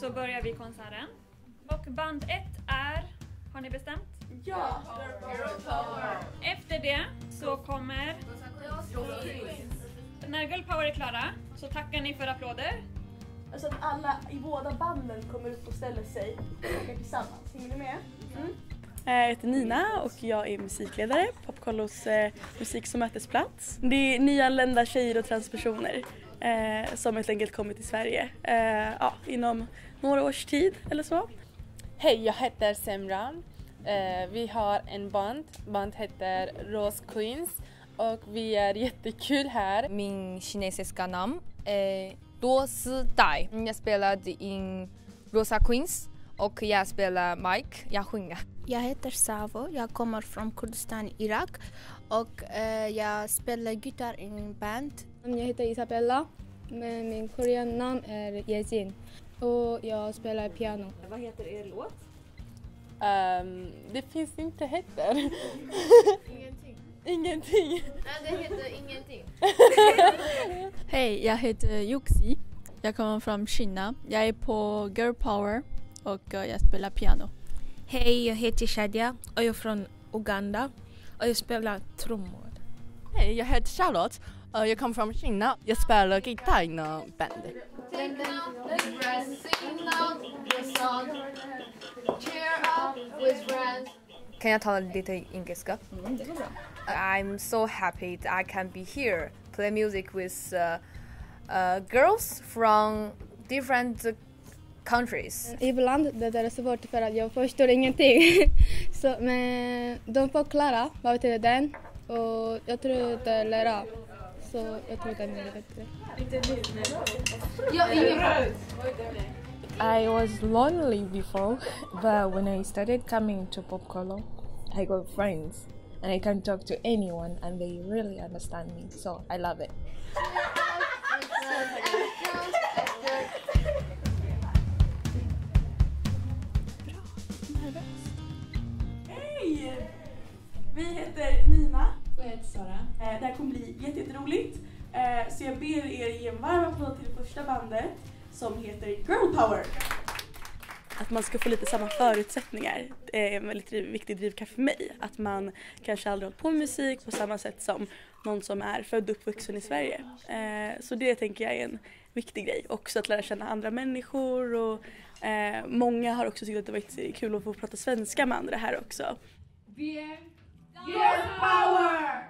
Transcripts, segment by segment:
så börjar vi konserten. Och band 1 är, har ni bestämt? Ja! Efter det så kommer... När Girl Power är klara så tackar ni för applåder. Alltså att alla i båda banden kommer upp och ställer sig och tackar tillsammans. Hänger ni med? Jag heter Nina och jag är musikledare på Popkollos musik som mötesplats. Det är nyanlända tjejer och transpersoner som helt enkelt kommit till Sverige inom några års tid eller så. Hej, jag heter Semran. Vi har en band heter Rose Queens och vi är jättekul här. Min kinesiska namn är Do Si Dai. Jag spelade i Rosa Queens och jag spelar Mike, jag sjunger. Jag heter Savo, jag kommer från Kurdistan, Irak och jag spelar gitarr i en band. Jag heter Isabella, men min koreanska namn är Yejin och jag spelar piano. Vad heter er låt? Det finns inte heter. Ingenting. Ingenting. Nej, det heter ingenting. Hej, jag heter Yuxi. Jag kommer från Kina. Jag är på Girl Power och jag spelar piano. Hej, jag heter Shadia och jag är från Uganda och jag spelar trummor. Hej, jag heter Charlotte och jag kommer från Kina. Jag spelar gitarr i bandet. Kan jag tala lite engelska? Det går bra. I'm so happy that I can be here, play music with girls from different countries. Ibland det är svårt för att jag förstår ingenting. Så, men de förklarar vad betyder den och jag tror det är lära. Så jag tror det är mycket bättre. I was lonely before, but when I started coming to Popkollo, I got friends and I can talk to anyone and they really understand me, so I love it. Hej! Vi heter Nina. Och jag heter Sara. Det här kommer bli jätteroligt. Så jag ber er ge en varm applåd till det första bandet som heter Girl Power. Att man ska få lite samma förutsättningar är en väldigt viktig drivkraft för mig. Att man kanske aldrig hållit på med musik på samma sätt som någon som är född och uppvuxen i Sverige. Så det tänker jag är en viktig grej. Också att lära känna andra människor och många har också tyckt att det varit kul att få prata svenska med andra här också. Vi är Girl Power!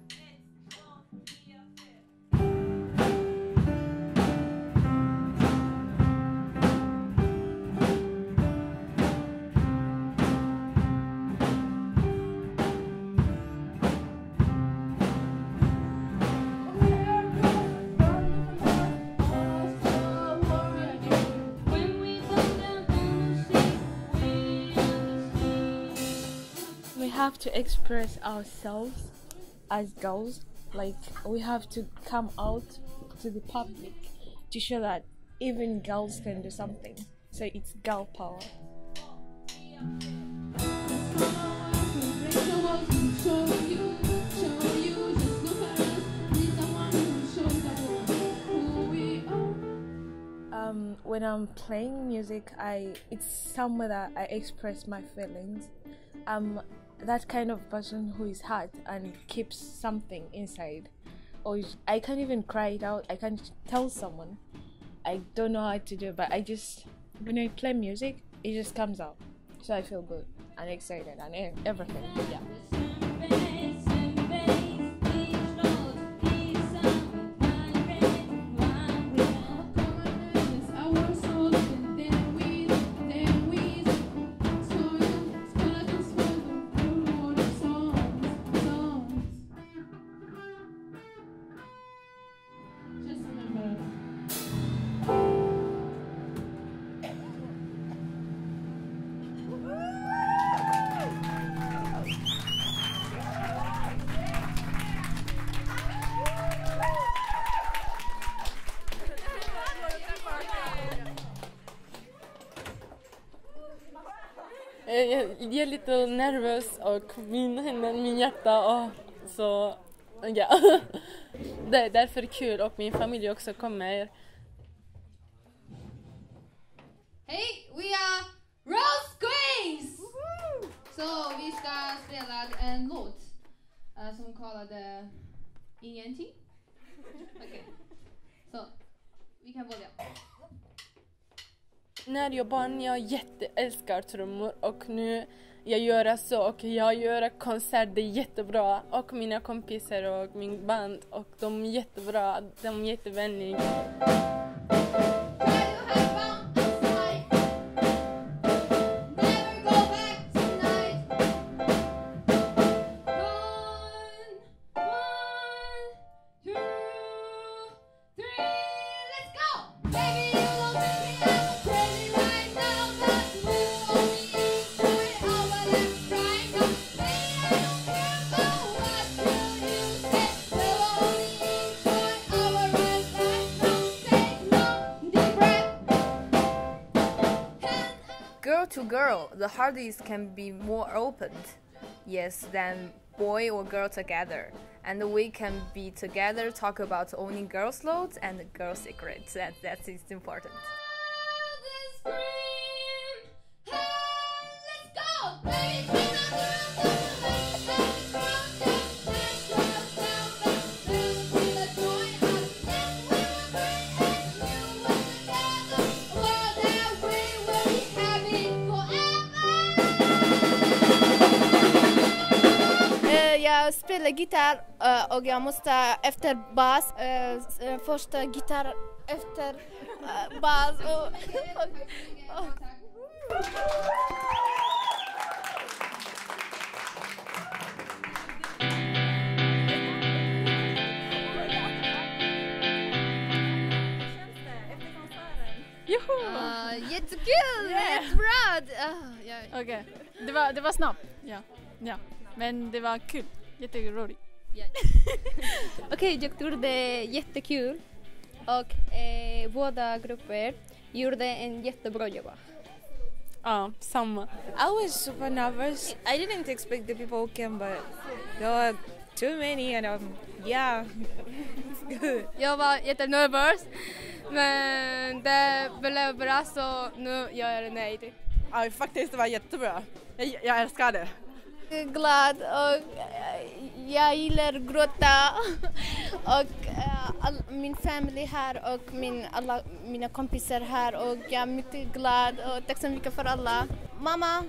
We have to express ourselves as girls, like we have to come out to the public to show that even girls can do something. So it's girl power. When I'm playing music, it's somewhere that I express my feelings. I'm that kind of person who is hurt and keeps something inside. Or I can't even cry it out. I can't tell someone. I don't know how to do it, but when I play music, it just comes out. So I feel good and excited and everything. Yeah. Jag är lite nervös och min hjärta och så ja. Det är därför kul och min familj också kommer. Hej, we are Rose Queens! Så vi ska spela en låt som kallade Ingenting. Okej, så vi kan börja. När jag barn, jag jätteälskar trummor och nu jag gör så och jag gör konserter jättebra och mina kompisar och min band och de är jättebra, de är jättevänliga. To girl, the hearties can be more opened, yes, than boy or girl together, and we can be together, talk about only girls' loads and girl secrets. That is important. Jag spelar gitarr och jag måste efter bas, första gitarr efter bas. Jättekul! Jättebra! Okej, det var snabbt. Ja. Men det var kul. Jätteroligt. Okej, jag tror det är jättekul. Och båda grupper gjorde en jättebra jobb. Ja, samma. I was super nervous. I didn't expect the people who came, but there were too many and yeah. Jag var jättenervös, men det blev bra så nu jag är nöjd. Ja, faktiskt det var jättebra. Jag älskar det. Jag är glad och jag gillar gråta och min familj här och alla mina kompisar här och jag är mycket glad och tack så mycket för alla. Mamma!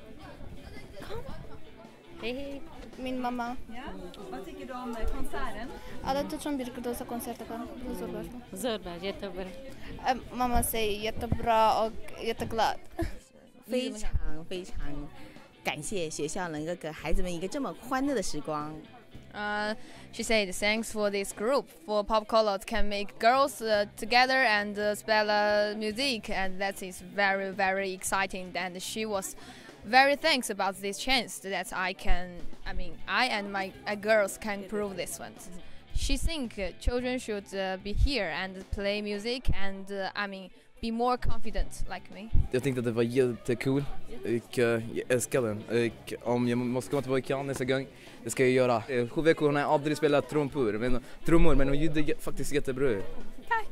Hej. Min mamma. Ja. Vad tycker du om konserten? Alla som brukar dosa konserter kan. Zorba, jättebra. Mamma säger jättebra och jätteglad. 非常非常感谢学校能够给孩子们一个这么欢乐的时光。 She said thanks for this group for Pop Colors can make girls together and spell music, and that is very very exciting, and she was very thanks about this chance that I and my girls can prove this one. She think children should be here and play music and be more confident like me. Jag tänkte att det var jättekul och jag älskar den. Och om jag måste komma tillbaka nästa gång, det ska jag göra. 7 veckor hon har aldrig spelat trummor, men hon gjorde faktiskt jättebra. Tack!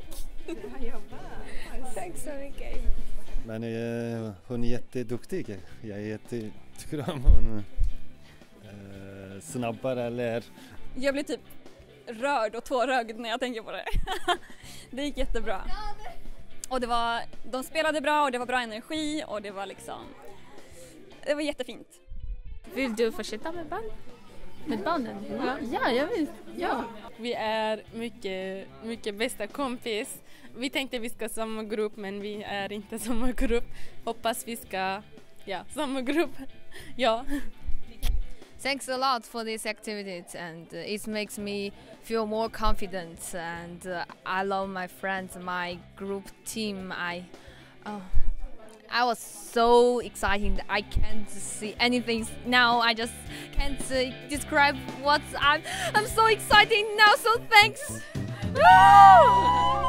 Tack så mycket. Men hon är jätteduktig. Jag tycker om hon snabbare eller... Jag blir typ rörd och tårögd när jag tänker på det. Det gick jättebra. Och de spelade bra och det var bra energi och det var det var jättefint. Vill du fortsätta med band? Med banden? Ja, jag vill. Ja. Vi är mycket bästa kompis. Vi tänkte vi ska samma grupp, men vi är inte samma grupp. Hoppas vi ska samma grupp. Ja. Thanks a lot for this activity, and it makes me feel more confident, and I love my friends, my group team. I was so excited. I can't see anything now. I just can't describe what I'm so excited now. So thanks. Woo!